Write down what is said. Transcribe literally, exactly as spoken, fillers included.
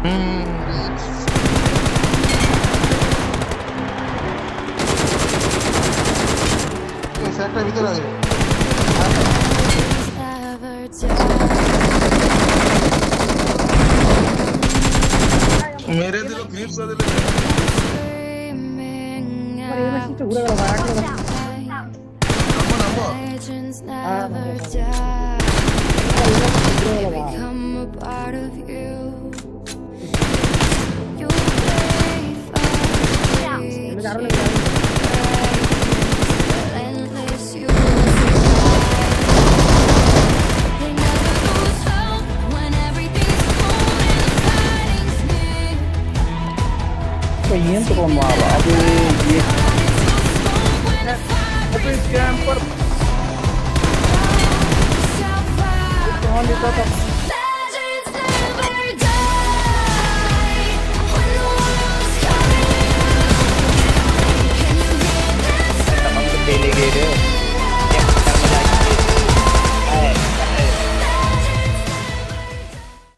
একটা ভিতরে আছে মেরে দিল মিস করে দিল আরে এই মেশিনটা ঘুরে গেল ভাই আগে নামো নামো Niente con mala, abu ye. Abu camper. Kौन लेता था?